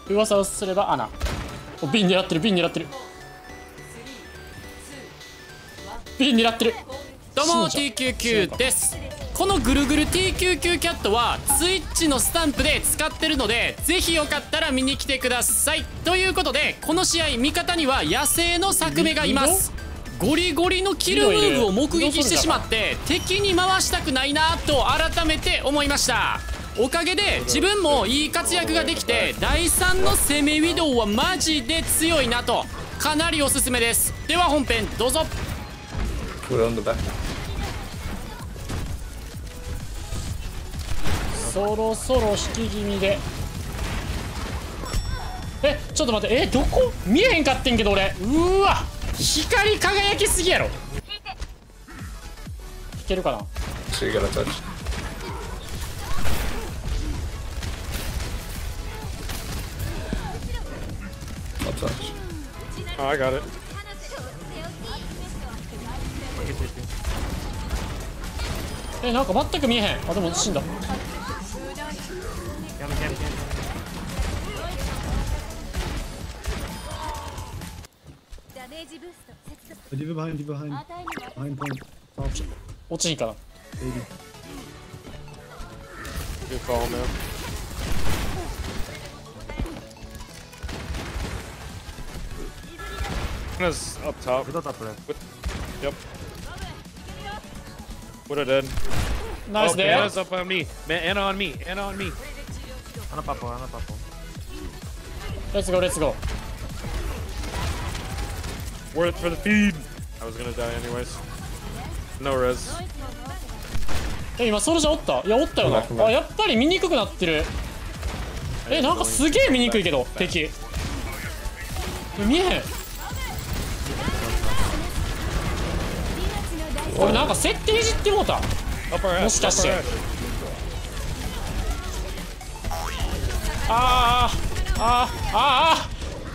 噂をすればアナ。瓶狙ってる、瓶狙ってる、瓶狙ってる。 どうも T99 です。このぐるぐる T99 キャットはスイッチのスタンプで使ってるので、ぜひよかったら見に来てください。ということで、この試合味方には野生のサクメがいます。ゴリゴリのキルムーブを目撃してしまって、敵に回したくないなと改めて思いました。おかげで自分もいい活躍ができて、第3の攻めウィドウはマジで強いなと、かなりおすすめです。では本編どうぞ。 そろそろ引き気味で。ちょっと待って、どこ見えへんかってんけど俺。うわ、光り輝きすぎやろ。いけるかな。 So you gotta touch. I'll touch. Oh, I got it. なんか全く見えへん。あ、でも死んだ。 Leave it behind, leave it behind. Behind point. Top. 落ちひんかな。 Good call, man. Ana's up top. Yep. What I did. ナイス Oh, で。 Ana's up on me. Man, Ana on me. Ana on me. レッツゴーレッツゴー。 Worth for the feed. I was gonna die anyways. No res. 今ソルジャーおった。いやおったよな。あ、やっぱり見にくくなってる。なんかすげえ見にくいけど敵。見えへん。これなんか設定いじってもうた。 Up our も ass. しか Up し our て。 ass. あーあーあ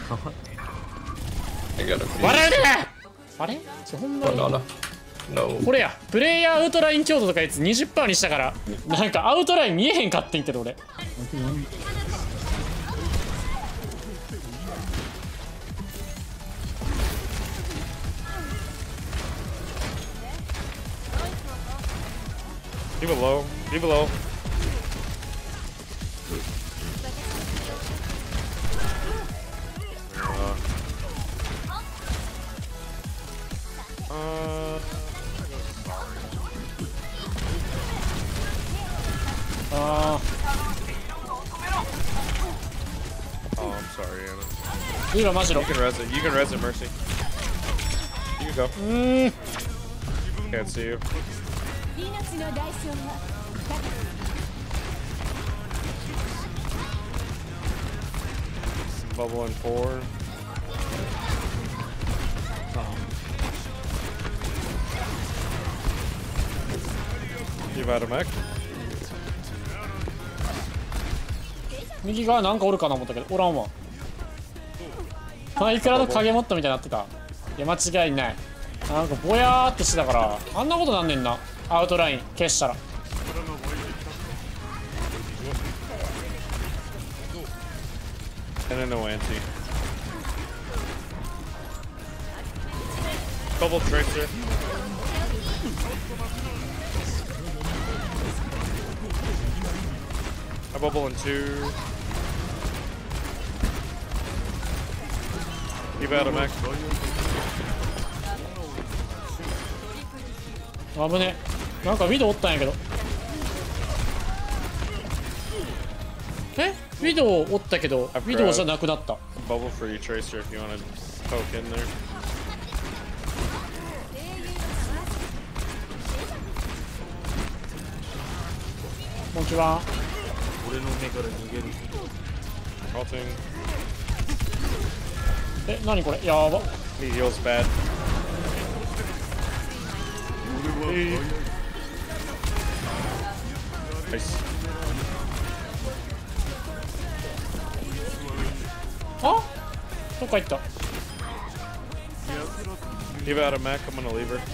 I got a ー feed. 笑うで。あれほんまに Banana. No. これや。プレイヤーアウトライン強度とかいつ 20% にしたから、なんかアウトライン見えへんかってんけど俺。 Leave it low. Leave it low. あ Oh, I'm sorry, Ana. ー今マジロ。 You can res it. You can res it, Mercy. You can go. Can't see you. Bubble in 4. Give out a mech. 右側なんかおるかな思ったけどおらんわ。マイクラの影モットみたいになってた。いや間違いない。なんかぼやーってしてたからあんなことなんねんな。アウトライン消したら。 And then no anti. Bubble tracer. I bubble in 2. Give out a mech. 危ね。なんかウィドウおったんやけど。ウィドウおったけどウィドウじゃなくなった。 Bubble for you, tracer, if you want to poke in there. こんにちは。 Halting. 何これやば。 He heals bad. Nice. あ、どっか行った。 Give out a mech, I'm gonna leave her.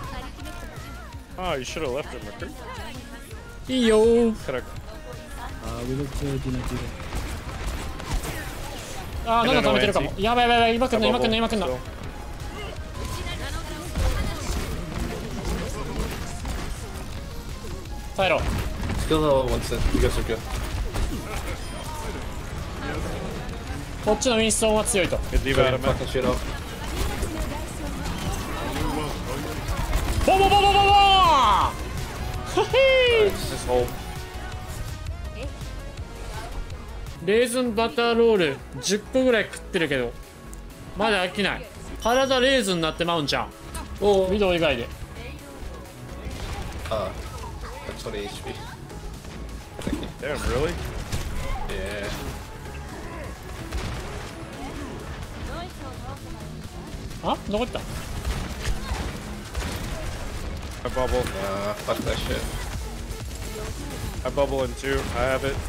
Oh, you should have left her, McCree. いいよー。 Could have. we look to Dina Tira. あー、なんか止めてるかも。やばいやばいやばい、今来んの今来んの今来んの。 Still. 耐えろ。 Skill level 1 set. You guys are good. こっちのウィンストンは強いと。 Get D.Va out of mid. Fucking shit up. ボボボボボボーはへー Just hold. レーズンバターロール10個ぐらい食ってるけどまだ飽きない。体レーズンになってまうんじゃん。おお、ミド以外で。 That's 20 HP. Damn, really? Yeah. あ、どこ行った？ I bubble. Fuck that shit. I bubble in 2. I have it.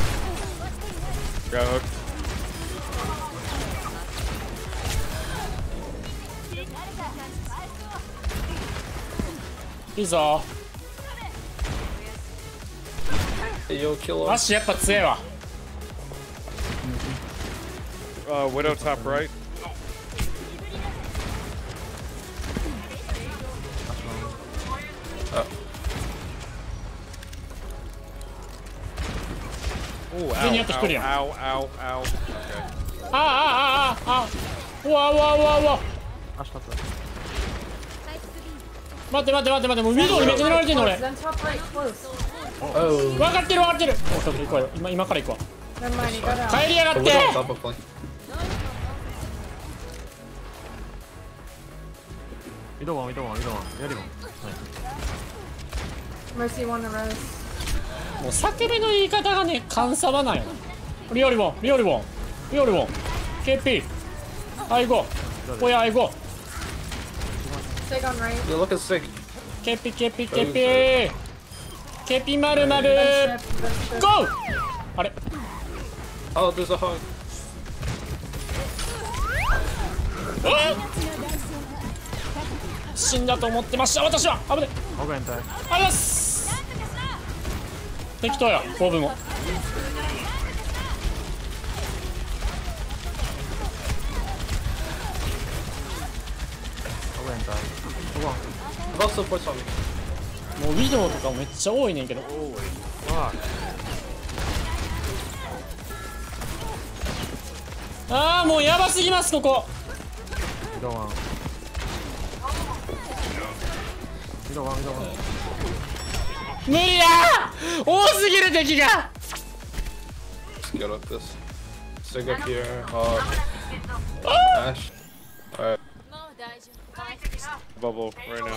Got hooked. いいぞ。 Hey, yo, kill アッ him. シュやっぱ強えわ。 Widow top right. Oh, ow, Then you have to ow, put him. ow, ow, ow. Okay. ああああああ。うわうわうわうわ。待って待って待って待って、もうウィドウにめっちゃ狙われてんの俺。 Then top right close. Oh. 分かってる分かってる。おっと行こうよ。今から行くわ。 Never mind, you got out. 帰りやがっ Oh, て。 Widow on top of flank. Mercy won the rose. もう叫びの言い方がね、カンサバなんよな。リオリボン、リオリボン、リオリボン、KP、アイゴ、おやアイゴ、 Sig on right. You're looking sick. KP、KP、KP、KP まるまる、 Ship, the ship. ゴー。あれ、 Oh, there's a hug. 死んだと思ってました私は。危ね。ありがとうございます。適当や、フォーブも。 About support on me. もうウィドウとかめっちゃ多いねんけど。ああ、もうやばすぎますここ。無理やー、多すぎる敵が。 Let's get up this. Sig up here. Ash. Alright. Bubble right now.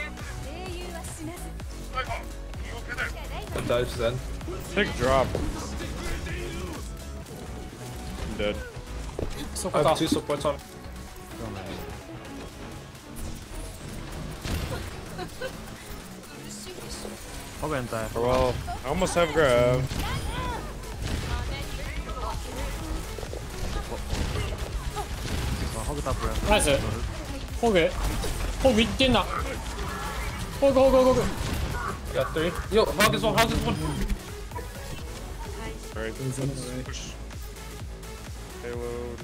That dives then. Big drop. I'm dead. そ I こか have 2 supports on. Well, I almost have grab. ナイス。ホグホグいってんな。ホグホグホグホグ。 Got 3. Yo, hog is one, hog is one. Alright, There's another right. push. Payload.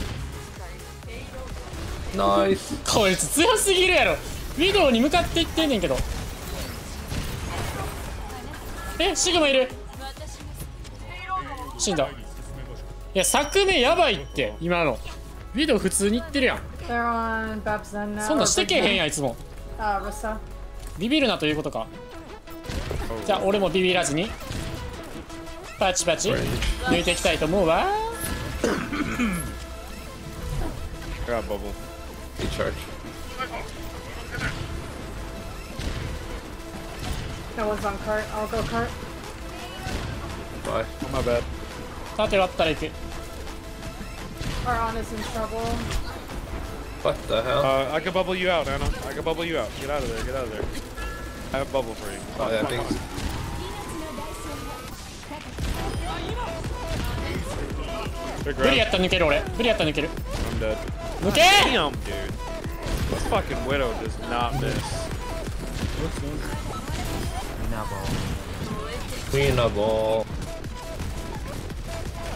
Nice. こいつ強すぎるやろ。ウィドウに向かっていってんねんけど。え、シグマいる。死んだ。いや、作目やばいって今の。ウィドウ普通にいってるやん。 They're on Babs then now. そんなんしてけへんやんいつも。 Rissa. ビビるなということか。じゃあ俺もビビらずにパチパチ抜いていきたいと思うわ。 Got bubble. Recharge. No one's on cart. I'll go cart. Bye. Oh, my bad. 縦割ったらいく。 Our on is in trouble. What the hell? I can bubble you out, Anna. I can bubble you out. Get out of there. Get out of there. I have bubble for you. Oh, yeah, thanks. Big ブリ grab. やったら抜ける俺。ブリやったら抜ける。 I'm dead. 抜け Damn, dude. This fucking widow does not miss. Queen of all.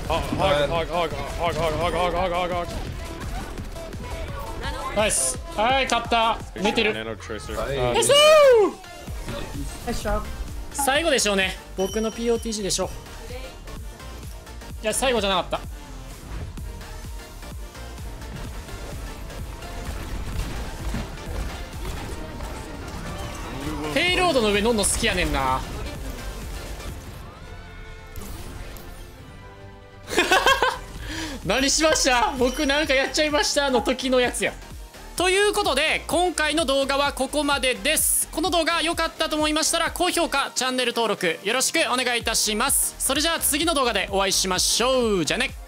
ナイス。はい、勝った。寝てる。 Nano Tracer. ナイスー。 Nice job. 最後でしょうね。僕の POTG でしょう。いや、最後じゃなかった。ペイロードの上乗んの好きやねんな。何しました？僕なんかやっちゃいましたの時のやつや。 ということで今回の動画はここまでです。この動画良かったと思いましたら高評価、チャンネル登録よろしくお願いいたします。それじゃあ次の動画でお会いしましょう。じゃあね。